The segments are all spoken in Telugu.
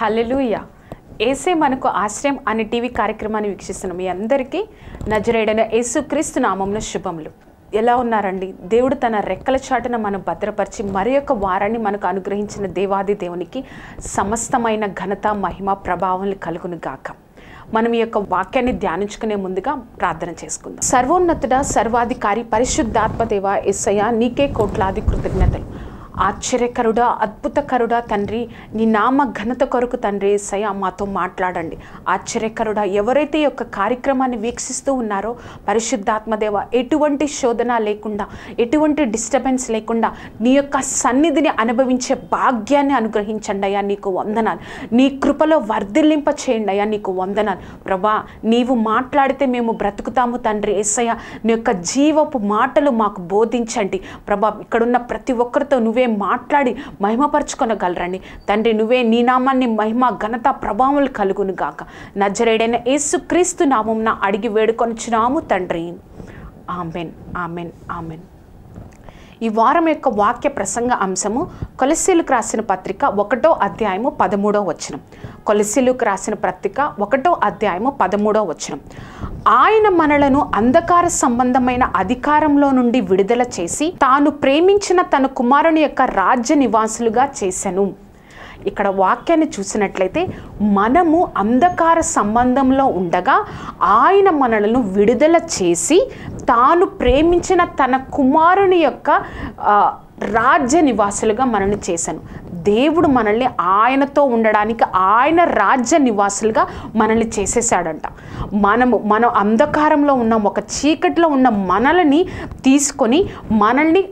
హల్లెలూయా. ఏసే మనకు ఆశ్రయం అనే టీవీ కార్యక్రమాన్ని వీక్షిస్తున్న మీ అందరికీ నజరేయుడైన యేసుక్రీస్తు నామమున శుభములు. ఎలా ఉన్నారండి? దేవుడు తన రెక్కల చాటున మనం భద్రపరిచి మరి యొక్క వారాన్ని మనకు అనుగ్రహించిన దేవాది దేవునికి సమస్తమైన ఘనత, మహిమ, ప్రభావం కలుగును గాక. మనం ఈ యొక్క వాక్యాన్ని ధ్యానించుకునే ముందుగా ప్రార్థన చేసుకుందాం. సర్వోన్నతుడ, సర్వాధికారి, పరిశుద్ధాత్మ దేవ యేసయ్యా, నీకే కోట్లాది కృతజ్ఞతలు. ఆశ్చర్యకరుడా, అద్భుతకరుడా తండ్రి, నీ నామ ఘనత కొరకు తండ్రి యేసయ్యా మాతో మాట్లాడండి. ఆశ్చర్యకరుడా, ఎవరైతే ఈ యొక్క కార్యక్రమాన్ని వీక్షిస్తూ ఉన్నారో పరిశుద్ధాత్మదేవ, ఎటువంటి శోధన లేకుండా, ఎటువంటి డిస్టర్బెన్స్ లేకుండా నీ యొక్క సన్నిధిని అనుభవించే భాగ్యాన్ని అనుగ్రహించండి అయ్యా, నీకు వందనాలు. నీ కృపలో వర్ధిల్లింప చేయండి అయ్యా, నీకు వందనాలు. ప్రభా, నీవు మాట్లాడితే మేము బ్రతుకుతాము తండ్రి యేసయ్యా. నీ యొక్క జీవపు మాటలు మాకు బోధించండి ప్రభా. ఇక్కడున్న ప్రతి ఒక్కరితో నువ్వే మాట్లాడి మహిమపరచుకొనగలరండి తండ్రి. నువ్వే నీ నామాన్ని మహిమ, ఘనత, ప్రభావం కలుగును గాక. నజరేయుడైన యేసుక్రీస్తు నామమున అడిగి వేడుకొనుచున్నాము తండ్రి. Amen, amen, amen. ఈ వారం యొక్క వాక్య ప్రసంగ అంశము కొలస్సీలకు రాసిన పత్రిక 1వ అధ్యాయము 13వ వచనం. కొలస్సీలకు రాసిన పత్రిక 1వ అధ్యాయము 13వ వచనం. ఆయన మనలను అంధకార సంబంధమైన అధికారంలో నుండి విడుదల చేసి తాను ప్రేమించిన తన కుమారుని యొక్క రాజ్య నివాసులుగా చేసెను. ఇక్కడ వాక్యాన్ని చూసినట్లయితే మనము అంధకార సంబంధంలో ఉండగా ఆయన మనలను విడుదల చేసి తాను ప్రేమించిన తన కుమారుని యొక్క రాజ్య నివాసులుగా మనల్ని చేశాను. దేవుడు మనల్ని ఆయనతో ఉండడానికి, ఆయన రాజ్య నివాసులుగా మనల్ని చేసేసాడంట. మనం అంధకారంలో ఉన్నాం, ఒక చీకటిలో ఉన్న మనల్ని తీసుకొని మనల్ని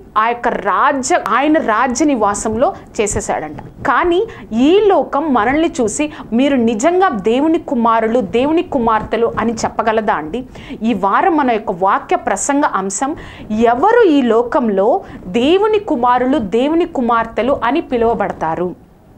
ఆయన రాజ్య నివాసంలో చేసేసాడంట. కానీ ఈ లోకం మనల్ని చూసి మీరు నిజంగా దేవుని కుమారులు, దేవుని కుమార్తెలు అని చెప్పగలదా అండి? ఈ వారం మన యొక్క వాక్య ప్రసంగ అంశం, ఎవరు ఈ లోకంలో దేవుని కుమారులు, దేవుని కుమార్తెలు అని పిలువబడతారు?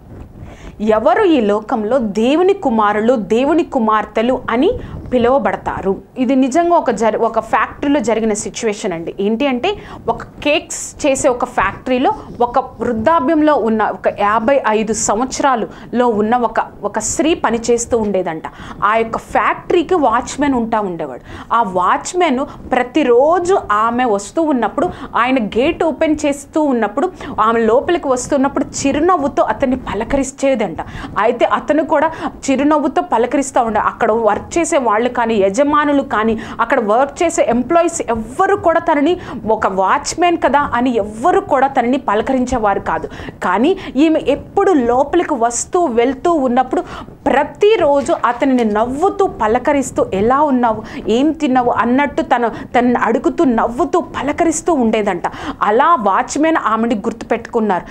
ఎవరు ఈ లోకంలో దేవుని కుమారులు, దేవుని కుమార్తెలు అని పిలువబడతారు? ఇది నిజంగా ఒక ఫ్యాక్టరీలో జరిగిన సిచ్యువేషన్ అండి. ఏంటి అంటే, ఒక కేక్స్ చేసే ఒక ఫ్యాక్టరీలో ఒక వృద్ధాప్యంలో ఉన్న ఒక 55 సంవత్సరాలులో ఉన్న ఒక స్త్రీ పనిచేస్తూ ఉండేదంట. ఆ యొక్క ఫ్యాక్టరీకి వాచ్మెన్ ఉండేవాడు. ఆ వాచ్మెన్ ప్రతిరోజు ఆమె వస్తూ ఉన్నప్పుడు, ఆయన గేట్ ఓపెన్ చేస్తూ ఉన్నప్పుడు, ఆమె లోపలికి వస్తున్నప్పుడు చిరునవ్వుతో అతన్ని పలకరించేదంట. అయితే అతను కూడా చిరునవ్వుతో పలకరిస్తూ ఉండే. అక్కడ వర్క్ చేసే వాళ్ళు కానీ, యజమానులు కానీ, అక్కడ వర్క్ చేసే ఎంప్లాయీస్ ఎవ్వరు కూడా తనని ఒక వాచ్మెన్ కదా అని ఎవ్వరు కూడా తనని పలకరించేవారు కాదు. కానీ ఈమె ఎప్పుడు లోపలికి వస్తూ వెళ్తూ ఉన్నప్పుడు ప్రతిరోజు అతనిని నవ్వుతూ పలకరిస్తూ, ఎలా ఉన్నావు, ఏం తిన్నావు అన్నట్టు తనని అడుగుతూ నవ్వుతూ పలకరిస్తూ ఉండేదంట. అలా వాచ్మెన్ ఆమెని గుర్తుపెట్టుకున్నారు.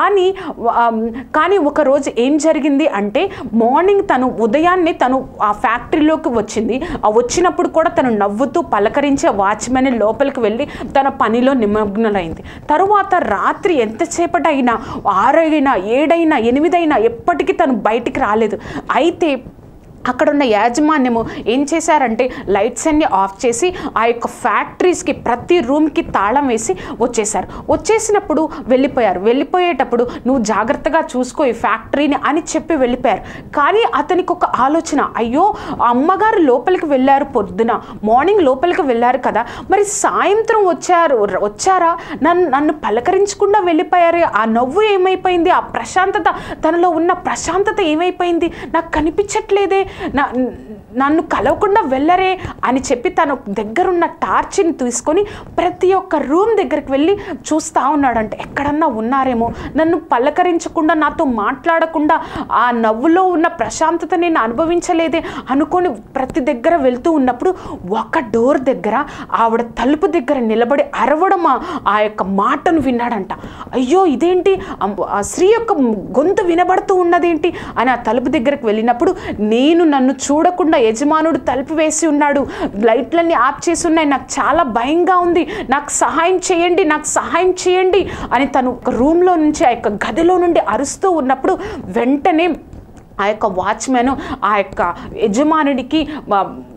కానీ ఒకరోజు ఏం జరిగింది అంటే, మార్నింగ్ ఉదయాన్నే ఆ ఫ్యాక్టరీలోకి వచ్చినప్పుడు కూడా తను నవ్వుతూ పలకరించే వాచ్మెన్ లోపలికి వెళ్ళి తన పనిలో నిమగ్నమైంది. తరువాత రాత్రి ఎంతసేపటైనా 6 అయినా 7 అయినా 8 అయినా ఎప్పటికీ తను బయటికి రాలేదు. అయితే అక్కడున్న యాజమాన్యము ఏం చేశారంటే, లైట్స్ అన్ని ఆఫ్ చేసి ఆ యొక్క ఫ్యాక్టరీస్కి ప్రతి రూమ్కి తాళం వేసి వచ్చేసినప్పుడు వెళ్ళిపోయేటప్పుడు నువ్వు జాగ్రత్తగా చూసుకో ఈ ఫ్యాక్టరీని అని చెప్పి వెళ్ళిపోయారు. కానీ అతనికి ఒక ఆలోచన, అయ్యో అమ్మగారు లోపలికి వెళ్ళారు, పొద్దున మార్నింగ్ లోపలికి వెళ్ళారు కదా, మరి సాయంత్రం వచ్చారా, నన్ను పలకరించకుండా వెళ్ళిపోయారు. ఆ నవ్వు ఏమైపోయింది? ఆ ప్రశాంతత, తనలో ఉన్న ప్రశాంతత ఏమైపోయింది? నాకు కనిపించట్లేదే, నన్ను కలవకుండా వెళ్ళరే అని చెప్పి తను దగ్గరున్న టార్చిని తీసుకొని ప్రతి ఒక్క రూమ్ దగ్గరికి వెళ్ళి చూస్తూ ఉన్నాడంటే, ఎక్కడన్నా ఉన్నారేమో, నన్ను పలకరించకుండా, నాతో మాట్లాడకుండా, ఆ నవ్వులో ఉన్న ప్రశాంతత నేను అనుభవించలేదే అనుకొని ప్రతి దగ్గర వెళ్తూ ఉన్నప్పుడు ఒక డోర్ దగ్గర ఆవిడ తలుపు దగ్గర నిలబడి అరవడం, ఆ యొక్క మాటను విన్నాడంట. అయ్యో ఇదేంటి, ఆ స్త్రీ యొక్క గొంతు వినబడుతూ ఉన్నదేంటి అని ఆ తలుపు దగ్గరకు వెళ్ళినప్పుడు, నన్ను చూడకుండా యజమానుడు తలుపు వేసి ఉన్నాడు, లైట్లన్నీ ఆఫ్ చేసి ఉన్నాయి, నాకు చాలా భయంగా ఉంది, నాకు సహాయం చేయండి అని తను ఒక రూమ్లో నుంచి, ఆ యొక్క గదిలో నుండి అరుస్తూ ఉన్నప్పుడు వెంటనే ఆ యొక్క వాచ్మెన్ ఆ యొక్క యజమానుడికి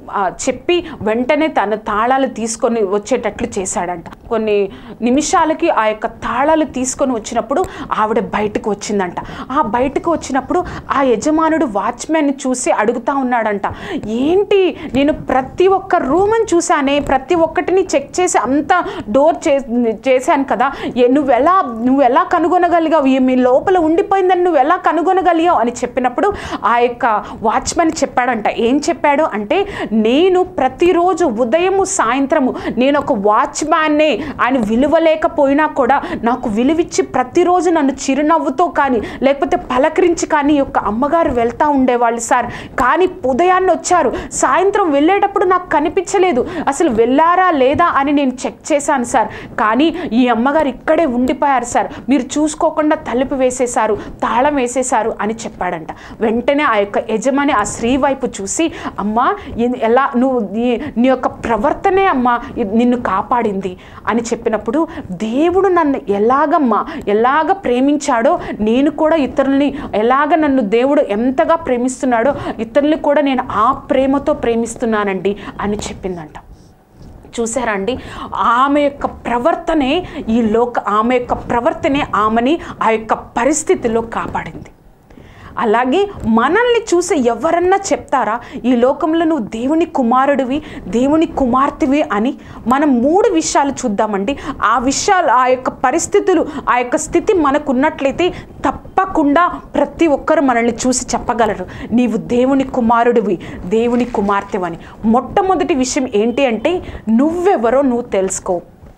చెప్పి వెంటనే తన తాళాలు తీసుకొని వచ్చేటట్లు చేశాడంట. కొన్ని నిమిషాలకి ఆ యొక్క తాళాలు తీసుకొని వచ్చినప్పుడు ఆవిడ బయటకు వచ్చిందంట. ఆ బయటకు వచ్చినప్పుడు ఆ యజమానుడు వాచ్మెన్ని చూసి అడుగుతా ఉన్నాడంట, ఏంటి నేను ప్రతి ఒక్క రూమ్ని చూశానే, ప్రతి ఒక్కటిని చెక్ చేసి అంతా డోర్ చేశాను కదా, నువ్వు ఎలా కనుగొనగలిగావు, మీ లోపల ఉండిపోయిందని నువ్వు ఎలా కనుగొనగలిగావు అని చెప్పినప్పుడు ఆ యొక్క వాచ్మెన్ చెప్పాడంట. ఏం చెప్పాడు అంటే, నేను ప్రతిరోజు ఉదయము సాయంత్రము నేను ఒక వాచ్మ్యాన్నే, ఆయన విలువ లేకపోయినా కూడా నాకు విలువిచ్చి ప్రతిరోజు నన్ను చిరునవ్వుతో కానీ లేకపోతే పలకరించి కానీ యొక్క అమ్మగారు వెళ్తూ ఉండేవాళ్ళు సార్. కానీ ఉదయాన్నే వచ్చారు, సాయంత్రం వెళ్ళేటప్పుడు నాకు కనిపించలేదు, అసలు వెళ్ళారా లేదా అని నేను చెక్ చేశాను సార్, కానీ ఈ అమ్మగారు ఇక్కడే ఉండిపోయారు సార్, మీరు చూసుకోకుండా తలుపు వేసేశారు, తాళం వేసేశారు అని చెప్పాడంట. వెంటనే ఆ యొక్క యజమాని ఆ స్త్రీ వైపు చూసి, అమ్మా ఎలా నువ్వు నీ యొక్క ప్రవర్తనే అమ్మా నిన్ను కాపాడింది అని చెప్పినప్పుడు, దేవుడు నన్ను ఎలాగ ప్రేమించాడో నేను కూడా ఇతరుల్ని నన్ను దేవుడు ఎంతగా ప్రేమిస్తున్నాడో ఇతరుల్ని కూడా నేను ఆ ప్రేమతో ప్రేమిస్తున్నానండి అని చెప్పిందంట. చూసారా అండి, ఆమె యొక్క ప్రవర్తనే ఆమెని ఆ యొక్క పరిస్థితిలో కాపాడింది. అలాగే మనల్ని చూసి ఎవరన్నా చెప్తారా ఈ లోకంలో నువ్వు దేవుని కుమారుడివి, దేవుని కుమార్తెవి అని? మనం 3 విషయాలు చూద్దామండి. ఆ విషయాలు, ఆ యొక్క పరిస్థితులు, ఆ యొక్క స్థితి మనకున్నట్లయితే తప్పకుండా ప్రతి ఒక్కరు మనల్ని చూసి చెప్పగలరు, నీవు దేవుని కుమారుడివి, దేవుని కుమార్తెవని. మొట్టమొదటి విషయం ఏంటి అంటే, నువ్వెవరో నువ్వు తెలుసుకో.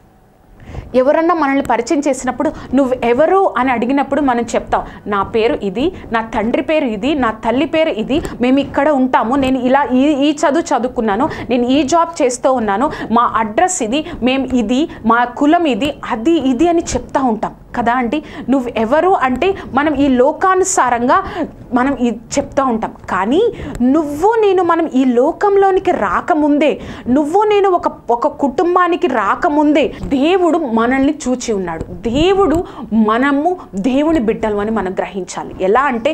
ఎవరన్నా మనల్ని పరిచయం చేసినప్పుడు నువ్వు ఎవరు అని అడిగినప్పుడు మనం చెప్తాం, నా పేరు ఇది, నా తండ్రి పేరు ఇది, నా తల్లి పేరు ఇది, మేము ఇక్కడ ఉంటాము, నేను ఇలా ఈ చదువుకున్నాను, నేను ఈ జాబ్ చేస్తూ ఉన్నాను, మా అడ్రస్ ఇది, మేము ఇది, మా కులం ఇది, అది ఇది అని చెప్తా ఉంటాం కదా అండి. నువ్వు ఎవరు అంటే మనం ఈ లోకానుసారంగా మనం ఇది చెప్తూ ఉంటాం. కానీ మనం ఈ లోకంలోనికి రాకముందే, నేను ఒక కుటుంబానికి రాకముందే దేవుడు మనల్ని చూచి ఉన్నాడు. మనము దేవుని బిడ్డలు అని మనం గ్రహించాలి. ఎలా అంటే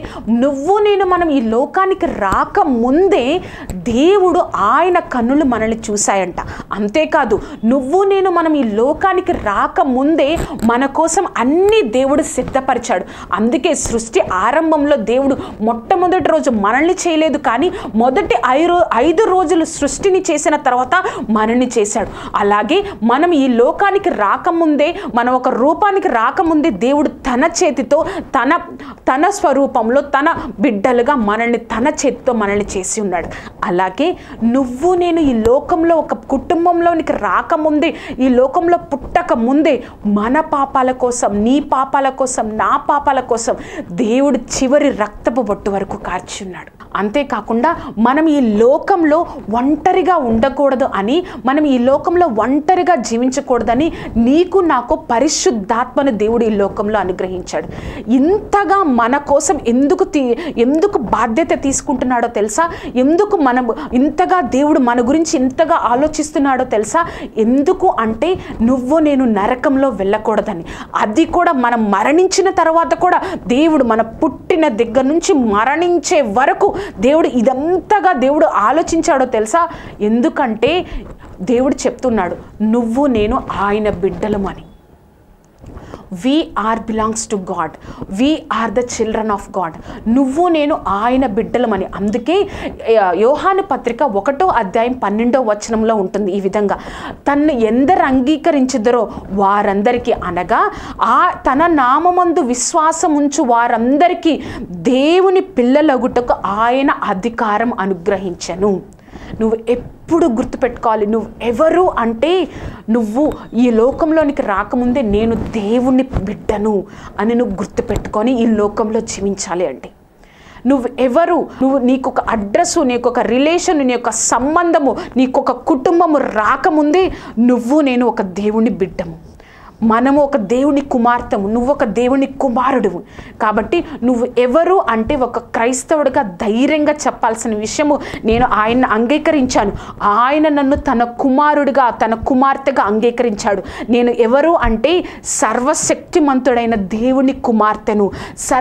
మనం ఈ లోకానికి రాకముందే దేవుడు ఆయన కన్నులు మనల్ని చూశాయంట. అంతేకాదు మనం ఈ లోకానికి రాకముందే మన కోసం అన్ని దేవుడు సిద్ధపరిచాడు. అందుకే సృష్టి ఆరంభంలో దేవుడు మొట్టమొదటి రోజు మనల్ని చేయలేదు, కానీ మొదటి 5 రోజులు సృష్టిని చేసిన తర్వాత మనల్ని చేశాడు. అలాగే మనం ఈ లోకానికి రాకముందే, మనం ఒక రూపానికి రాకముందే దేవుడు తన చేతితో తన స్వరూపంలో తన బిడ్డలుగా తన చేతితో మనల్ని చేసి ఉన్నాడు. అలాగే నేను ఈ లోకంలో ఒక కుటుంబంలోనికి రాకముందే, ఈ లోకంలో పుట్టక ముందే మన పాపాల కోసం, నీ పాపాల కోసం, నా పాపాల కోసం దేవుడు చివరి రక్తపు బొట్టు వరకు కార్చి ఉన్నాడు. అంతేకాకుండా మనం ఈ లోకంలో ఒంటరిగా ఉండకూడదు అని, మనం ఈ లోకంలో ఒంటరిగా జీవించకూడదని నీకు నాకు పరిశుద్ధాత్మను దేవుడు ఈ లోకంలో అనుగ్రహించాడు. ఇంతగా మన కోసం ఎందుకు బాధ్యత తీసుకుంటున్నాడో తెలుసా? ఎందుకు ఇంతగా దేవుడు మన గురించి ఇంతగా ఆలోచిస్తున్నాడో తెలుసా? ఎందుకు అంటే నేను నరకంలో వెళ్ళకూడదని. అది కూడా మనం మరణించిన తర్వాత కూడా దేవుడు మన పుట్టిన దగ్గర నుంచి మరణించే వరకు దేవుడు ఇదంతగా దేవుడు ఆలోచించాడో తెలుసా? ఎందుకంటే దేవుడు చెప్తున్నాడు, నేను ఆయన బిడ్డలమని. We are belongs to God. We are the children of God. నేను ఆయన బిడ్డలమని. అందుకే యోహాను పత్రిక 1వ అధ్యాయం 12వ వచనంలో ఉంటుంది ఈ విధంగా, తన్ను ఎందరు అంగీకరించుదరో వారందరికీ, అనగా తన నామమందు విశ్వాసం ఉంచు వారందరికీ దేవుని పిల్లలగుటకు ఆయన అధికారం అనుగ్రహించెను. నువ్వు ఎప్పుడు గుర్తుపెట్టుకోవాలి, నువ్వు ఎవరు అంటే ఈ లోకంలోనికి రాకముందే నేను దేవుని బిడ్డను అని నువ్వు గుర్తుపెట్టుకొని ఈ లోకంలో జీవించాలి అంటే. ఎవరు, నీకు ఒక అడ్రస్సు, నీకు ఒక రిలేషన్, నీ యొక్క సంబంధము, నీకు ఒక కుటుంబము రాకముందే నేను ఒక దేవుని బిడ్డము, మనము ఒక దేవుని కుమార్తెము, నువ్వు ఒక దేవుని కుమారుడువు. కాబట్టి నువ్వు ఎవరు అంటే ఒక క్రైస్తవుడిగా ధైర్యంగా చెప్పాల్సిన విషయము, నేను ఆయన్ని అంగీకరించాను, ఆయన నన్ను తన కుమారుడిగా, తన కుమార్తెగా అంగీకరించాడు. నేను ఎవరు అంటే సర్వశక్తిమంతుడైన దేవుని కుమార్తెను,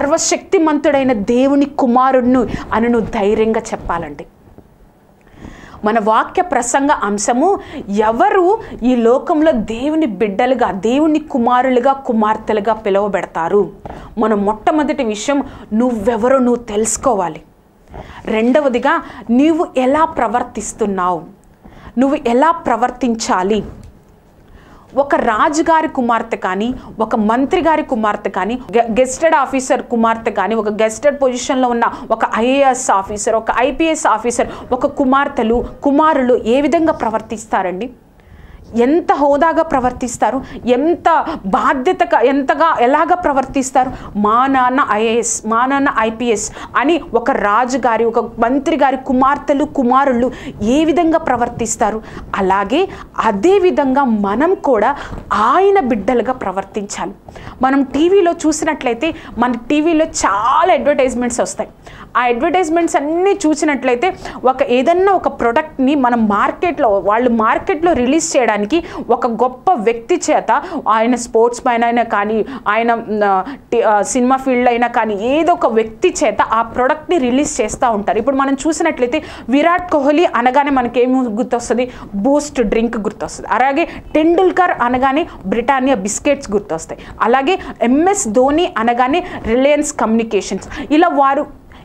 సర్వశక్తిమంతుడైన దేవుని కుమారుడును అని నువ్వు ధైర్యంగా చెప్పాలండి. మన వాక్య ప్రసంగ అంశము, ఎవరు ఈ లోకంలో దేవుని బిడ్డలుగా, దేవుని కుమారులుగా, కుమార్తెలుగా పిలువబెడతారు. మన మొట్టమొదటి విషయం, నువ్వెవరో నువ్వు తెలుసుకోవాలి. రెండవదిగా, నీవు ఎలా ప్రవర్తిస్తున్నావు, నువ్వు ఎలా ప్రవర్తించాలి. ఒక రాజుగారి కుమార్తె కానీ, ఒక మంత్రి గారి కుమార్తె కానీ, గెస్టెడ్ ఆఫీసర్ కుమార్తె కానీ, ఒక గెస్టెడ్ పొజిషన్లో ఉన్న ఒక ఐఏఎస్ ఆఫీసర్, ఒక ఐపీఎస్ ఆఫీసర్, ఒక కుమారులు ఏ విధంగా ప్రవర్తిస్తారండి? ఎంత హోదాగా ప్రవర్తిస్తారు, ఎంత బాధ్యతగా, ఎలాగా ప్రవర్తిస్తారు. మా నాన్న ఐఏఎస్, మా నాన్న ఐపీఎస్ అని ఒక రాజుగారి, ఒక మంత్రి గారి కుమారులు ఏ విధంగా ప్రవర్తిస్తారు, అలాగే అదే విధంగా మనం కూడా ఆయన బిడ్డలుగా ప్రవర్తించాలి. మనం టీవీలో చూసినట్లయితే, మన టీవీలో చాలా అడ్వర్టైజ్మెంట్స్ వస్తాయి. ఆ అడ్వర్టైజ్మెంట్స్ అన్నీ చూసినట్లయితే, ఏదన్నా ఒక ప్రోడక్ట్ని మనం వాళ్ళు మార్కెట్లో రిలీజ్ చేయడానికి ఒక గొప్ప వ్యక్తి చేత, ఆయన స్పోర్ట్స్ మ్యాన్ అయినా కానీ, ఆయన సినిమా ఫీల్డ్ అయినా కానీ, ఏదో ఒక వ్యక్తి చేత ఆ ప్రోడక్ట్ని రిలీజ్ చేస్తూ ఉంటారు. ఇప్పుడు మనం చూసినట్లయితే విరాట్ కోహ్లీ అనగానే మనకేమి గుర్తొస్తుంది? బూస్ట్ డ్రింక్ గుర్తొస్తుంది. అలాగే టెండూల్కర్ అనగానే బ్రిటానియా బిస్కెట్స్ గుర్తొస్తాయి. అలాగే MS ధోని అనగానే రిలయన్స్ కమ్యూనికేషన్స్. ఇలా వారు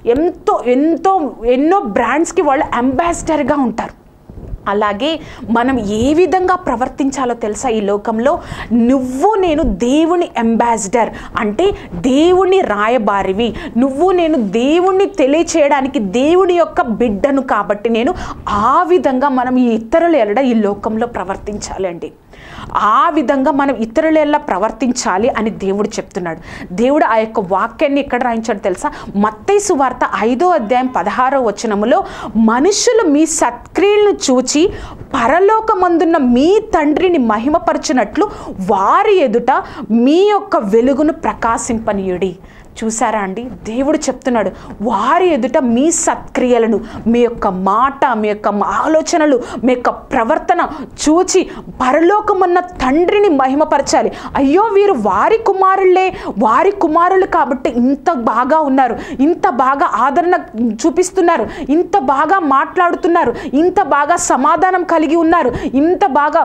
ఎన్నో బ్రాండ్స్కి వాళ్ళు అంబాసిడర్గా ఉంటారు. అలాగే మనం ఏ విధంగా ప్రవర్తించాలో తెలుసా? ఈ లోకంలో నేను దేవుని అంబాసిడర్ అంటే దేవుని రాయబారివి, నేను దేవుణ్ణి తెలియచేయడానికి దేవుని యొక్క బిడ్డను. కాబట్టి నేను ఆ విధంగా మనం ఈ ఇతరుల ఎడల ఈ లోకంలో ప్రవర్తించాలి అండి. ఆ విధంగా మనం ఇతరుల ఎడల ప్రవర్తించాలి అని దేవుడు చెప్తున్నాడు. దేవుడు ఆ యొక్క వాక్యాన్ని ఎక్కడ రాయించాడు తెలుసా? మత్తయి సువార్త 5వ అధ్యాయం 16వ వచనములో, మనుషులు మీ సత్క్రియలను చూచి పరలోకమందున్న మీ తండ్రిని మహిమపరచునట్లు వారి ఎదుట మీ యొక్క వెలుగును ప్రకాశింపనీయుడి. చూసారా అండి? దేవుడు చెప్తున్నాడు, వారి ఎదుట మీ సత్క్రియలను, మీ యొక్క మాట, మీ యొక్క ఆలోచనలు, మీ యొక్క ప్రవర్తన చూచి పరలోకమన్న తండ్రిని మహిమపరచాలి. అయ్యో, వీరు వారి కుమారులు కాబట్టి ఇంత బాగా ఉన్నారు, ఇంత బాగా ఆదరణ చూపిస్తున్నారు, ఇంత బాగా మాట్లాడుతున్నారు, ఇంత బాగా సమాధానం కలిగి ఉన్నారు, ఇంత బాగా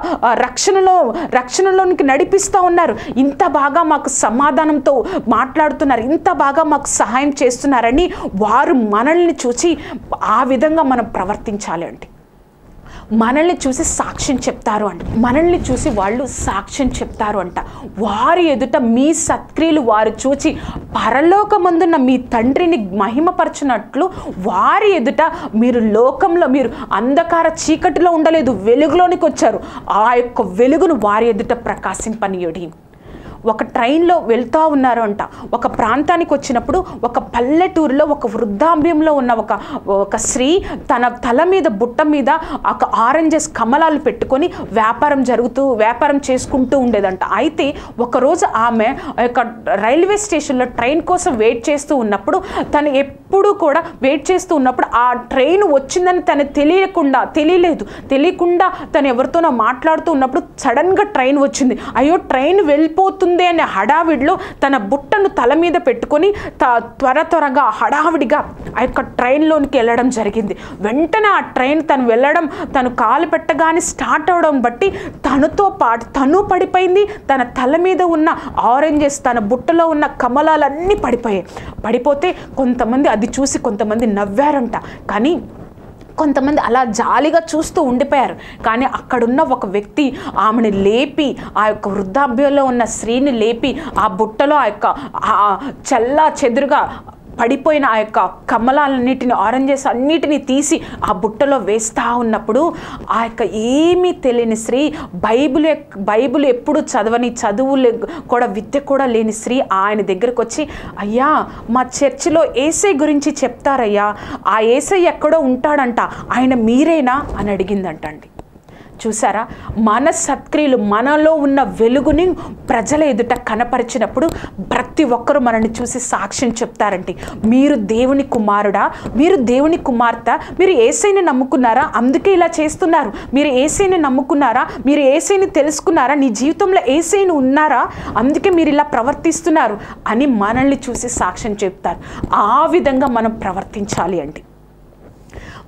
రక్షణలోనికి నడిపిస్తూ ఉన్నారు, ఇంత బాగా మాకు సమాధానంతో మాట్లాడుతున్నారు, ఇంత బాగా మాకు సహాయం చేస్తున్నారని వారు మనల్ని చూసి ఆ విధంగా మనం ప్రవర్తించాలి అండి. మనల్ని చూసి సాక్ష్యం చెప్తారు అంట. మనల్ని చూసి వాళ్ళు సాక్ష్యం చెప్తారు అంట. వారి ఎదుట మీ సత్క్రియలు వారు చూచి పరలోకమందున్న మీ తండ్రిని మహిమపరచునట్లు వారి ఎదుట మీరు అంధకార చీకటిలో ఉండలేదు, వెలుగులోనికి వచ్చారు. ఆ యొక్క వెలుగును వారి ఎదుట ప్రకాశింపనీయుడి. ఒక ట్రైన్లో వెళ్తూ ఉన్నారు అంట. ఒక ప్రాంతానికి వచ్చినప్పుడు ఒక పల్లెటూరులో ఒక వృద్ధాప్యంలో ఉన్న ఒక స్త్రీ తన తల మీద, బుట్ట మీద ఒక ఆరెంజెస్ కమలాలు పెట్టుకొని వ్యాపారం చేసుకుంటూ ఉండేదంట. అయితే ఒకరోజు ఆమె యొక్క రైల్వే స్టేషన్లో ట్రైన్ కోసం వెయిట్ చేస్తూ ఉన్నప్పుడు, తను ఎప్పుడూ కూడా వెయిట్ చేస్తూ ఉన్నప్పుడు ఆ ట్రైన్ వచ్చిందని తను తెలియకుండా తను ఎవరితోనో మాట్లాడుతూ ఉన్నప్పుడు సడన్గా ట్రైన్ వచ్చింది. అయ్యో, ట్రైన్ వెళ్ళిపోతుంది అనే హడావిడిలో తన బుట్టను తల మీద పెట్టుకొని త్వరగా హడావిడిగా ఆ యొక్క ట్రైన్లోనికి వెళ్ళడం జరిగింది. వెంటనే ఆ ట్రైన్ తను కాలు పెట్టగానే స్టార్ట్ అవడం బట్టి తనతో పాటు తను పడిపోయింది. తన తల మీద ఉన్న ఆరెంజెస్, తన బుట్టలో ఉన్న కమలాలన్నీ పడిపోతే కొంతమంది అది చూసి కొంతమంది నవ్వారంట. కానీ కొంతమంది అలా జాలిగా చూస్తూ ఉండిపోయారు. కానీ అక్కడున్న ఒక వ్యక్తి ఆమెను లేపి, ఆ యొక్క వృద్ధాప్యంలో ఉన్న స్త్రీని లేపి, ఆ బుట్టలో ఆ యొక్క చెల్లా చెదురుగా పడిపోయిన ఆ యొక్క కమలాలన్నిటిని, ఆరెంజెస్ అన్నిటినీ తీసి ఆ బుట్టలో వేస్తూ ఉన్నప్పుడు ఆ యొక్క ఏమీ తెలియని స్త్రీ, బైబిల్ ఎప్పుడు చదవని, చదువులు కూడా విద్య కూడా లేని స్త్రీ ఆయన దగ్గరకు వచ్చి, అయ్యా, మా చర్చిలో యేసయ్య గురించి చెప్తారయ్యా, ఆ యేసయ్య ఎక్కడో ఉంటాడంట, ఆయన మీరేనా అని అడిగిందంటండి. చూసారా? మన సత్క్రియలు, మనలో ఉన్న వెలుగుని ప్రజల ఎదుట కనపరిచినప్పుడు ప్రతి ఒక్కరూ మనల్ని చూసి సాక్ష్యం చెప్తారంటే, మీరు దేవుని కుమారుడా, మీరు దేవుని కుమార్తె, మీరు యేసయ్యని నమ్ముకున్నారా, అందుకే ఇలా చేస్తున్నారు, మీరు యేసయ్యని నమ్ముకున్నారా, మీరు యేసయ్యని తెలుసుకున్నారా, నీ జీవితంలో యేసయ్యని ఉన్నారా, అందుకే మీరు ఇలా ప్రవర్తిస్తున్నారు అని మనల్ని చూసి సాక్ష్యం చెప్తారు. ఆ విధంగా మనం ప్రవర్తించాలి అండి.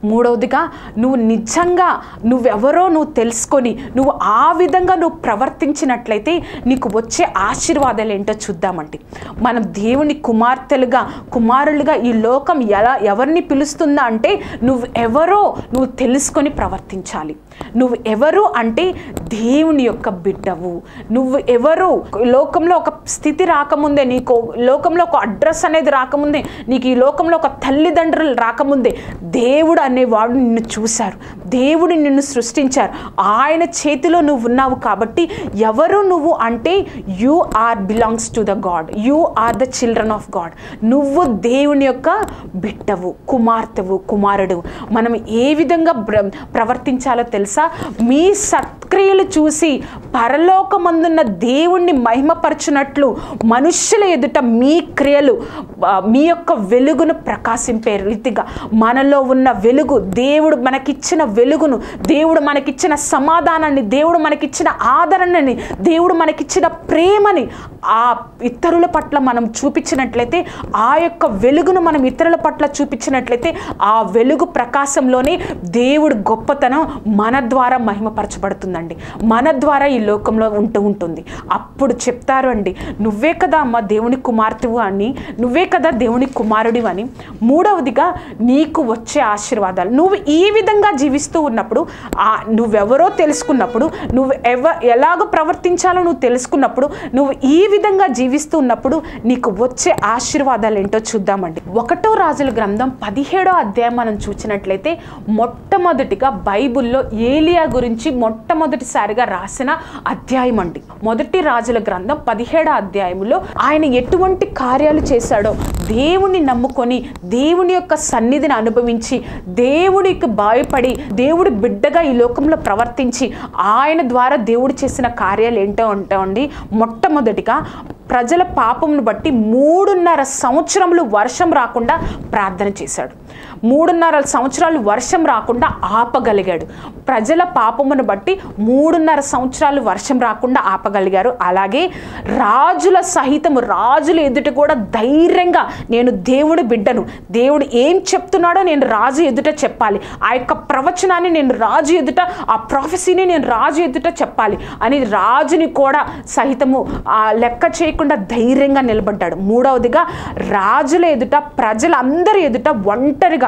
మూడవదిగా నువ్వు నిజంగా నువ్వెవరో నువ్వు తెలుసుకొని నువ్వు ఆ విధంగా నువ్వు ప్రవర్తించినట్లయితే నీకు వచ్చే ఆశీర్వాదాలు ఏంటో చూద్దామండి. మనం దేవుని కుమార్తెలుగా కుమారులుగా ఈ లోకం ఎవరిని పిలుస్తుందా అంటే నువ్వు ఎవరో నువ్వు తెలుసుకొని ప్రవర్తించాలి. నువ్వు ఎవరు అంటే దేవుని యొక్క బిడ్డవు. నువ్వు ఎవరు, లోకంలో ఒక స్థితి రాకముందే, నీకు లోకంలో ఒక అడ్రస్ అనేది రాకముందే, నీకు ఈ లోకంలో ఒక తల్లిదండ్రులు రాకముందే దేవుడు అనేవాడు నిన్ను చూశారు, దేవుడు నిన్ను సృష్టించారు, ఆయన చేతిలో నువ్వు ఉన్నావు. కాబట్టి ఎవరు నువ్వు అంటే you are belongs to the God, you are the children of God. నువ్వు దేవుని యొక్క బిడ్డవు, కుమార్తెవు, కుమారుడు. మనం ఏ విధంగా ప్రవర్తించాలో తెలుసా? మీ సత్క్రియలు చూసి పరలోకమందున్న దేవుణ్ణి మహిమపరచునట్లు మనుష్యుల ఎదుట మీ క్రియలు మీ యొక్క వెలుగును ప్రకాశింపే రీతిగా మనలో ఉన్న వెలుగు, దేవుడు మనకిచ్చిన వెలుగును, దేవుడు మనకిచ్చిన సమాధానాన్ని, దేవుడు మనకిచ్చిన ఆదరణని, దేవుడు మనకిచ్చిన ప్రేమని ఆ ఇతరుల పట్ల మనం చూపించినట్లయితే, ఆ యొక్క వెలుగును మనం ఇతరుల పట్ల చూపించినట్లయితే ఆ వెలుగు ప్రకాశంలోనే దేవుడు గొప్పతనం మన ద్వారా మహిమపరచబడుతుందండి, మన ద్వారా ఈ లోకంలో ఉంటుంది. అప్పుడు చెప్తారు అండి, నువ్వే కదా అమ్మ దేవుని కుమార్తెవు అని, నువ్వే కదా దేవుని కుమారుడివి అని. మూడవదిగా నీకు వచ్చే ఆశీర్వాదాలు, నువ్వు ఈ విధంగా జీవిస్తూ ఉన్నప్పుడు, నువ్వెవరో తెలుసుకున్నప్పుడు, నువ్వు ఎలాగ ప్రవర్తించాలో నువ్వు తెలుసుకున్నప్పుడు, నువ్వు ఈ విధంగా జీవిస్తూ ఉన్నప్పుడు నీకు వచ్చే ఆశీర్వాదాలు ఏంటో చూద్దామండి. 1 రాజుల గ్రంథం 17వ అధ్యాయం మనం చూసినట్లయితే మొట్టమొదటిగా బైబిల్లో ఏలియా గురించి మొట్టమొదటిసారిగా రాసిన అధ్యాయం అండి. 1 రాజుల గ్రంథం 17వ అధ్యాయంలో ఆయన ఎటువంటి కార్యాలు చేశాడో, దేవుని నమ్ముకొని దేవుని యొక్క సన్నిధిని అనుభవించి దేవుడికి భయపడి దేవుడి బిడ్డగా ఈ లోకంలో ప్రవర్తించి ఆయన ద్వారా దేవుడు చేసిన కార్యాలు ఏంటో అండి. మొట్టమొదటిగా ప్రజల పాపమును బట్టి 3.5 సంవత్సరములు వర్షం రాకుండా ప్రార్థన చేశాడు. 3.5 సంవత్సరాలు వర్షం రాకుండా ఆపగలిగాడు. ప్రజల పాపమును బట్టి 3.5 సంవత్సరాలు వర్షం రాకుండా ఆపగలిగారు. అలాగే రాజుల సహితము, రాజుల ఎదుట కూడా ధైర్యంగా నేను దేవుడి బిడ్డను, దేవుడు ఏం చెప్తున్నాడో నేను రాజు ఎదుట చెప్పాలి, ఆ యొక్క ప్రవచనాన్ని నేను రాజు ఎదుట, ఆ ప్రాఫెసీని నేను రాజు ఎదుట చెప్పాలి అని రాజుని కూడా సహితము లెక్క చేయకుండా ధైర్యంగా నిలబడ్డాడు. మూడవదిగా రాజుల ఎదుట, ప్రజలందరి ఎదుట ఒంటరిగా,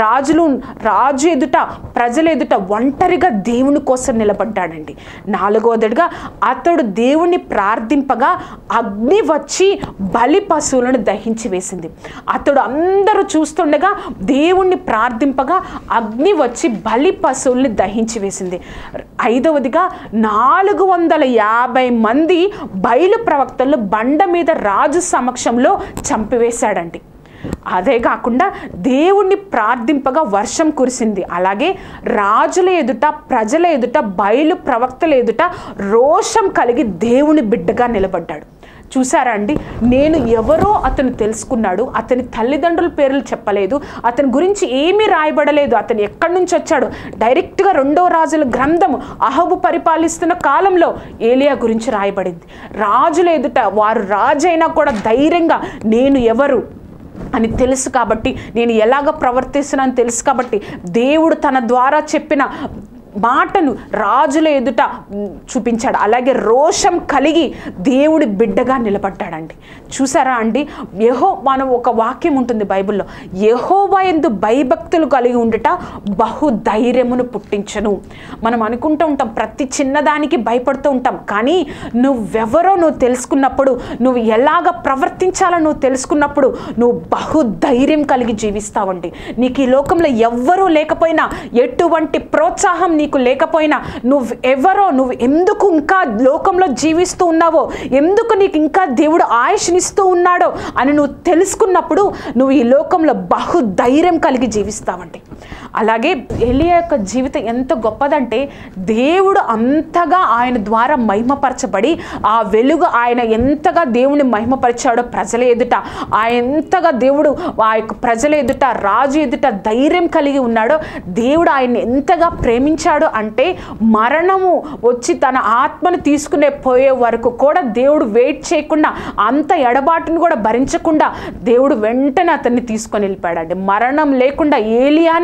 రాజు ఎదుట, ప్రజల ఎదుట ఒంటరిగా దేవుని కోసం నిలబడ్డాడండి. నాలుగవదిగా అతడు దేవుణ్ణి ప్రార్థింపగా అగ్ని వచ్చి బలి పశువులను దహించి వేసింది. అతడు అందరూ చూస్తుండగా దేవుణ్ణి ప్రార్థింపగా అగ్ని వచ్చి బలి పశువుల్ని దహించి వేసింది. ఐదవదిగా 450 మంది బయలు ప్రవక్తలు బండ మీద రాజు సమక్షంలో చంపివేశాడండి. అదే కాకుండా దేవుణ్ణి ప్రార్థింపగా వర్షం కురిసింది. అలాగే రాజుల ఎదుట, ప్రజల ఎదుట, బయలు ప్రవక్తల ఎదుట రోషం కలిగి దేవుని బిడ్డగా నిలబడ్డాడు. చూసారా అండి, నేను ఎవరో అతను తెలుసుకున్నాడు. అతని తల్లిదండ్రుల పేర్లు చెప్పలేదు, అతని గురించి ఏమీ రాయబడలేదు, అతను ఎక్కడి నుంచి వచ్చాడు. డైరెక్ట్గా 2వ రాజుల గ్రంథం అహబు పరిపాలిస్తున్న కాలంలో ఏలియా గురించి రాయబడింది. రాజుల ఎదుట, వారు రాజైనా కూడా ధైర్యంగా నేను ఎవరు అని తెలుసు కాబట్టి, నేను ఎలాగ ప్రవర్తిస్తున్నాను తెలుసు కాబట్టి, దేవుడు తన ద్వారా చెప్పిన మాటను రాజుల ఎదుట చూపించాడు. అలాగే రోషం కలిగి దేవుడి బిడ్డగా నిలబడ్డాడండి. చూసారా అండి, మనం ఒక వాక్యం ఉంటుంది బైబిల్లో, యెహోవా యందు భయభక్తులు కలిగి ఉండుట బహు ధైర్యమును పుట్టించను. మనం అనుకుంటూ ఉంటాం, ప్రతి చిన్నదానికి భయపడుతూ ఉంటాం. కానీ నువ్వెవరో నువ్వు తెలుసుకున్నప్పుడు, నువ్వు ఎలాగ ప్రవర్తించాలో నువ్వు తెలుసుకున్నప్పుడు నువ్వు బహు ధైర్యం కలిగి జీవిస్తావండి. నీకు ఈ లోకంలో ఎవ్వరూ లేకపోయినా, ఎటువంటి ప్రోత్సాహం నీకు లేకపోయినా, నువ్వు ఎందుకు ఇంకా లోకంలో జీవిస్తూ ఉన్నావో, ఎందుకు నీకు ఇంకా దేవుడు ఆయుష్నిస్తూ ఉన్నాడో అని నువ్వు తెలుసుకున్నప్పుడు నువ్వు ఈ లోకంలో బహు ధైర్యం కలిగి జీవిస్తావండి. అలాగే ఎలియా యొక్క జీవితం ఎంత గొప్పదంటే, దేవుడు అంతగా ఆయన ద్వారా మహిమపరచబడి, ఆ వెలుగు ఆయన ఎంతగా దేవుని మహిమపరిచాడో ప్రజల ఎదుట, ఎంతగా దేవుడు ఆ యొక్క ప్రజల ఎదుట, రాజు ఎదుట ధైర్యం కలిగి ఉన్నాడో, దేవుడు ఆయన్ని ఎంతగా ప్రేమించాడో అంటే, మరణము వచ్చి తన ఆత్మను తీసుకునే పోయే వరకు కూడా దేవుడు వెయిట్ చేయకుండా, అంత ఎడబాటును కూడా భరించకుండా దేవుడు వెంటనే అతన్ని తీసుకొని వెళ్ళిపోయాడండి. మరణం లేకుండా ఏలియానే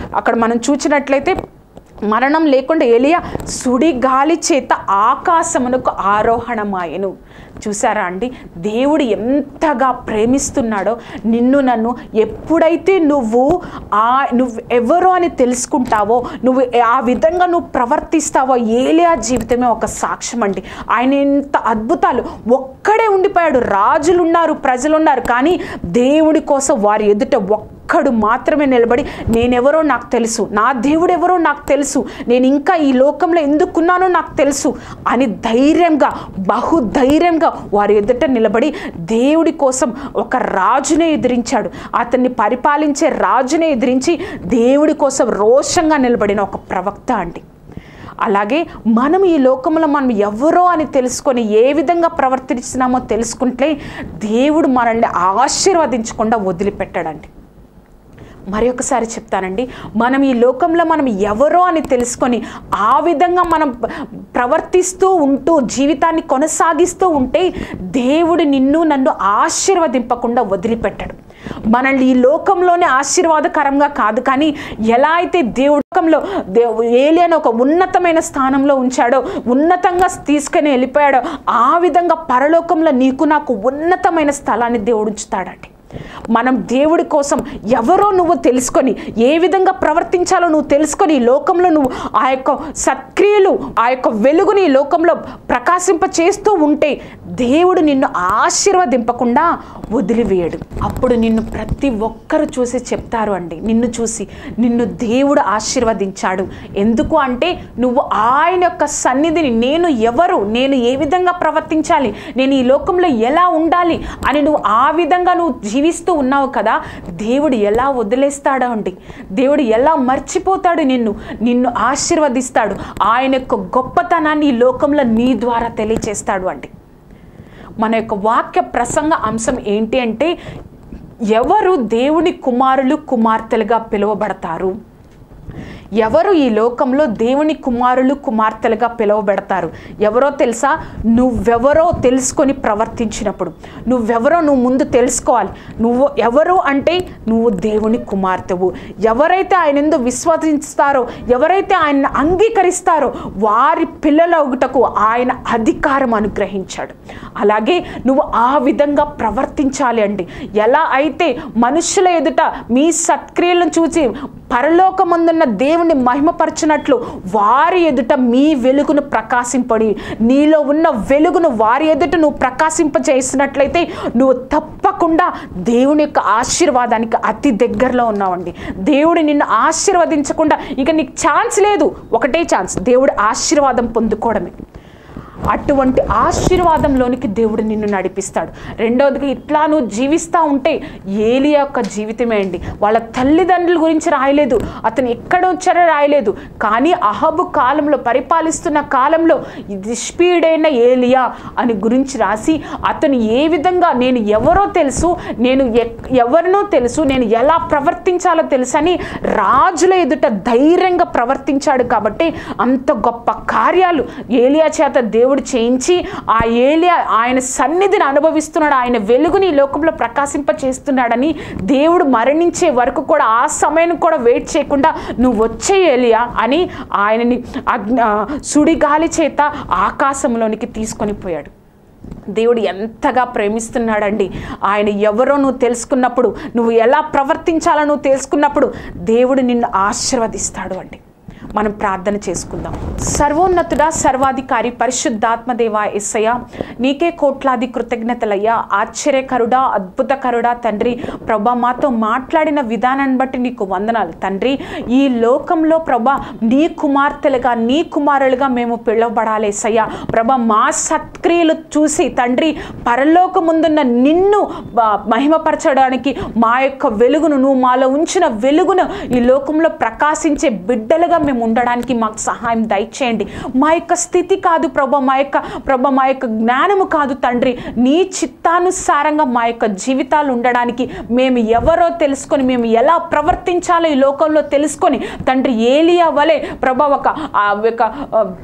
అక్కడ మనం చూసినట్లయితే మరణం లేకుండా ఏలియా సుడిగాలి చేత ఆకాశమునకు ఆరోహణమాయెను. చూసారా అండి, దేవుడు ఎంతగా ప్రేమిస్తున్నాడో నిన్ను నన్ను. ఎప్పుడైతే నువ్వు ఎవరో అని తెలుసుకుంటావో, నువ్వు ఆ విధంగా నువ్వు ప్రవర్తిస్తావో, ఏలియా జీవితమే ఒక సాక్ష్యం అండి. ఆయన ఎంత అద్భుతాలు, ఒక్కడే ఉండిపోయాడు. రాజులు ఉన్నారు, ప్రజలు ఉన్నారు, కానీ దేవుడి కోసం వారి ఎదుట ఒక్కడు మాత్రమే నిలబడి నేనెవరో నాకు తెలుసు, నా దేవుడు ఎవరో నాకు తెలుసు, నేను ఇంకా ఈ లోకంలో ఎందుకున్నానో నాకు తెలుసు అని ధైర్యంగా, బహుధైర్యంగా వారి ఎదుట నిలబడి దేవుడి కోసం ఒక రాజునే ఎదిరించాడు. అతన్ని పరిపాలించే రాజునే ఎదిరించి దేవుడి కోసం రోషంగా నిలబడిన ఒక ప్రవక్త అండి. అలాగే మనం ఈ లోకంలో మనం ఎవరో అని తెలుసుకొని ఏ విధంగా ప్రవర్తిస్తున్నామో తెలుసుకుంటే దేవుడు మనల్ని ఆశీర్వదించకుండా వదిలిపెట్టాడండి. మరి ఒకసారి చెప్తానండి, మనం ఈ లోకంలో మనం ఎవరో అని తెలుసుకొని ఆ విధంగా మనం ప్రవర్తిస్తూ ఉంటూ జీవితాన్ని కొనసాగిస్తూ ఉంటే దేవుడు నిన్ను నన్ను ఆశీర్వదింపకుండా వదిలిపెట్టాడు. మనల్ని ఈ లోకంలోనే ఆశీర్వాదకరంగా కాదు, కానీ ఎలా అయితే దేవుడంలో ఏలియాను ఒక ఉన్నతమైన స్థానంలో ఉంచాడో, ఉన్నతంగా తీసుకుని వెళ్ళిపోయాడో, ఆ విధంగా పరలోకంలో నీకు నాకు ఉన్నతమైన స్థలాన్ని దేవుడు ఉంచుతాడండి. మనం దేవుడి కోసం ఎవరో నువ్వు తెలుసుకొని ఏ విధంగా ప్రవర్తించాలో నువ్వు తెలుసుకొని ఈ లోకంలో నువ్వు ఆ యొక్క సత్క్రియలు, ఆ యొక్క వెలుగుని ఈ లోకంలో ప్రకాశింప చేస్తూ ఉంటే దేవుడు నిన్ను ఆశీర్వదింపకుండా వదిలివేయడు. అప్పుడు నిన్ను ప్రతి ఒక్కరు చూసి చెప్తారు అండి, నిన్ను చూసి నిన్ను దేవుడు ఆశీర్వదించాడు. ఎందుకు అంటే నువ్వు ఆయన యొక్క సన్నిధిని, నేను ఎవరు, నేను ఏ విధంగా ప్రవర్తించాలి, నేను ఈ లోకంలో ఎలా ఉండాలి అని నువ్వు ఆ విధంగా నువ్వు జీవిస్తూ ఉన్నావు కదా, దేవుడు ఎలా వదిలేస్తాడో అండి, దేవుడు ఎలా మర్చిపోతాడు నిన్ను ఆశీర్వదిస్తాడు. ఆయన యొక్క గొప్పతనాన్ని ఈ లోకంలో నీ ద్వారా తెలియచేస్తాడు అండి. మన యొక్క వాక్య ప్రసంగ అంశం ఏంటి అంటే, ఎవరు దేవుని కుమారులు కుమార్తెలుగా పిలువబడతారు, ఎవరు ఈ లోకంలో దేవుని కుమారులు కుమార్తెలుగా పిలువబెడతారు. ఎవరో తెలుసా? నువ్వెవరో తెలుసుకొని ప్రవర్తించినప్పుడు. నువ్వెవరో నువ్వు ముందు తెలుసుకోవాలి. నువ్వు ఎవరు అంటే నువ్వు దేవుని కుమార్తెవు. ఎవరైతే ఆయన ఎందు విశ్వసిస్తారో, ఎవరైతే ఆయన అంగీకరిస్తారో వారి పిల్లలగుటకు ఆయన అధికారం అనుగ్రహించాడు. అలాగే నువ్వు ఆ విధంగా ప్రవర్తించాలి అండి. ఎలా అయితే మనుషుల ఎదుట మీ సత్క్రియలను చూసి పరలోకమందున్న దేవుని మహిమపరచినట్లు వారి ఎదుట మీ వెలుగును ప్రకాశింపడి, నీలో ఉన్న వెలుగును వారి ఎదుట నువ్వు ప్రకాశింపజేసినట్లయితే నువ్వు తప్పకుండా దేవుని యొక్క ఆశీర్వాదానికి అతి దగ్గరలో ఉన్నావండి. దేవుడు నిన్ను ఆశీర్వదించకుండా ఇక నీకు ఛాన్స్ లేదు. ఒకటే ఛాన్స్, దేవుడి ఆశీర్వాదం పొందుకోవడమే. అటువంటి ఆశీర్వాదంలోనికి దేవుడు నిన్ను నడిపిస్తాడు. రెండవదిగా ఇట్లా నువ్వు జీవిస్తూ ఉంటే, ఏలియా యొక్క జీవితమే అండి. వాళ్ళ తల్లిదండ్రుల గురించి రాయలేదు, అతను ఎక్కడ వచ్చారో రాయలేదు, కానీ అహబు కాలంలో, పరిపాలిస్తున్న కాలంలో నిష్పీడైన ఏలియా అని గురించి రాసి, అతను ఏ విధంగా నేను ఎవరో తెలుసు, నేను ఎవరినో తెలుసు, నేను ఎలా ప్రవర్తించాలో తెలుసు అని రాజుల ఎదుట ధైర్యంగా ప్రవర్తించాడు. కాబట్టి అంత గొప్ప కార్యాలు ఏలియా చేత దేవుడు చేయించి ఆ ఏలియా ఆయన సన్నిధిని అనుభవిస్తున్నాడు, ఆయన వెలుగుని లోకంలో ప్రకాశింప చేస్తున్నాడని దేవుడు మరణించే వరకు కూడా, ఆ సమయం కూడా వెయిట్ చేయకుండా నువ్వు వచ్చే ఏలియా అని ఆయనని సుడిగాలి చేత ఆకాశంలోనికి తీసుకొని పోయాడు. దేవుడు ఎంతగా ప్రేమిస్తున్నాడండి. ఆయన ఎవరో నువ్వు తెలుసుకున్నప్పుడు, నువ్వు ఎలా ప్రవర్తించాలో నువ్వు తెలుసుకున్నప్పుడు దేవుడు నిన్ను ఆశీర్వదిస్తాడు అండి. మనం ప్రార్థన చేసుకుందాం. సర్వోన్నతుడా, సర్వాధికారి, పరిశుద్ధాత్మదేవా యేసయ్యా, నీకే కోట్లాది కృతజ్ఞతలయ్యా. ఆశ్చర్యకరుడా, అద్భుతకరుడా తండ్రి, ప్రభా మాతో మాట్లాడిన విధానాన్ని బట్టి నీకు వందనాలు తండ్రి. ఈ లోకంలో ప్రభా నీ కుమార్తెలుగా, నీ కుమారులుగా మేము పిలువబడాలి యేసయ్యా. ప్రభా మా సత్క్రియలు చూసి తండ్రి, పరలోకముందున్న నిన్ను మహిమపరచడానికి మా యొక్క వెలుగును, నువ్వు మాలో ఉంచిన వెలుగును ఈ లోకంలో ప్రకాశించే బిడ్డలుగా మేము ఉండడానికి మాకు సహాయం దయచేయండి. మా యొక్క స్థితి కాదు ప్రభా, మా యొక్క జ్ఞానము కాదు తండ్రి, నీ చిత్తానుసారంగా మా యొక్క జీవితాలు ఉండడానికి మేము ఎవరో తెలుసుకొని, మేము ఎలా ప్రవర్తించాలో ఈ లోకంలో తెలుసుకొని తండ్రి, ఏలియా వలె ప్రభా ఒక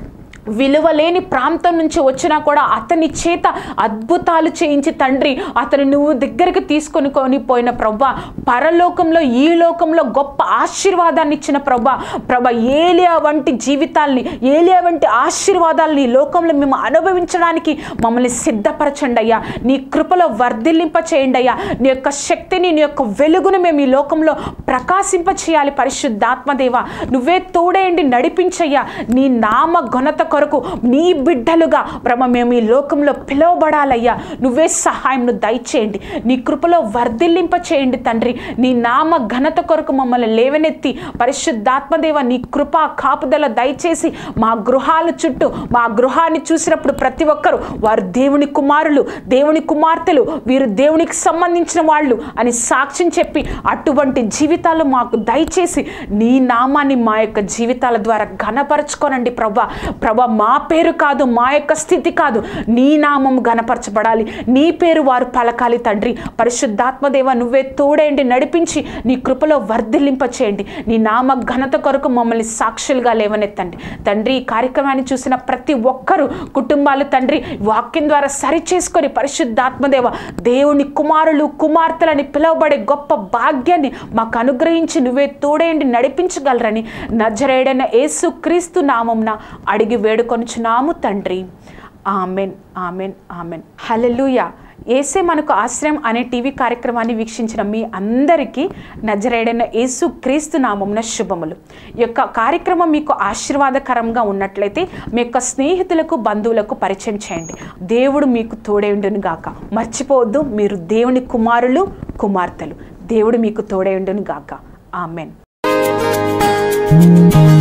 విలువలేని ప్రాంతం నుంచి వచ్చినా కూడా అతని చేత అద్భుతాలు చేయించి తండ్రి అతను నువ్వు దగ్గరికి తీసుకొని పోయిన ప్రభా, పరలోకంలో ఈ లోకంలో గొప్ప ఆశీర్వాదాన్ని ఇచ్చిన ప్రభా, ఏలియా వంటి జీవితాల్ని, ఏలియా వంటి ఆశీర్వాదాలని ఈ లోకంలో మేము అనుభవించడానికి మమ్మల్ని సిద్ధపరచండి అయ్యా. నీ కృపలో వర్ధిల్లింప చేయండి అయ్యా. నీ యొక్క శక్తిని, నీ యొక్క వెలుగును మేము ఈ లోకంలో ప్రకాశింప చేయాలి. పరిశుద్ధాత్మదేవ నువ్వే తోడేయండి, నడిపించయ్యా. నీ నామ ఘనత కొరకు నీ బిడ్డలుగా మేము ఈ లోకంలో పిలువబడాలయ్యా. నువ్వే సహాయంను దయచేయండి. నీ కృపలో వర్ధిల్లింప చేయండి తండ్రి. నీ నామ ఘనత కొరకు మమ్మల్ని లేవనెత్తి పరిశుద్ధాత్మదేవ నీ కృపా కాపుదల దయచేసి మా గృహాల చుట్టూ, మా గృహాన్ని చూసినప్పుడు ప్రతి ఒక్కరు వారు దేవుని కుమారులు, దేవుని కుమార్తెలు, వీరు దేవునికి సంబంధించిన వాళ్ళు అని సాక్ష్యం చెప్పి అటువంటి జీవితాలు మాకు దయచేసి నీ నామాన్ని మా యొక్క జీవితాల ద్వారా ఘనపరచుకోనండి ప్రభా. మా పేరు కాదు, మా యొక్క స్థితి కాదు, నీ నామం ఘనపరచబడాలి, నీ పేరు వారు పలకాలి తండ్రి. పరిశుద్ధాత్మదేవ నువ్వే తోడేయండి, నడిపించి నీ కృపలో వర్ధిల్లింప చేయండి. నీ నామ ఘనత కొరకు మమ్మల్ని సాక్షులుగా లేవనెత్తండి తండ్రి. ఈ కార్యక్రమాన్ని చూసిన ప్రతి ఒక్కరూ కుటుంబాలు తండ్రి వాక్యం ద్వారా సరిచేసుకొని పరిశుద్ధాత్మదేవ దేవుని కుమారులు, కుమార్తెలని పిలువబడే గొప్ప భాగ్యాన్ని మాకు అనుగ్రహించి నువ్వే తోడేయండి, నడిపించగలరని నజరేయుడైన యేసు క్రీస్తు నామమున అడిగి వేడుకొనుచున్నాము తండ్రి. Amen, amen, amen. హల్లెలూయా. యేసే మనకు ఆశ్రయం అనే టీవీ కార్యక్రమాన్ని వీక్షించిన మీ అందరికీ నజరేయుడైన యేసు క్రీస్తు నామమున శుభములు. ఈ యొక్క కార్యక్రమం మీకు ఆశీర్వాదకరంగా ఉన్నట్లయితే మీ యొక్క స్నేహితులకు, బంధువులకు పరిచయం చేయండి. దేవుడు మీకు తోడేయుండును గాక. మర్చిపోవద్దు, మీరు దేవుని కుమారులు, కుమార్తెలు. దేవుడు మీకు తోడేయుండును గాక. ఆమెన్.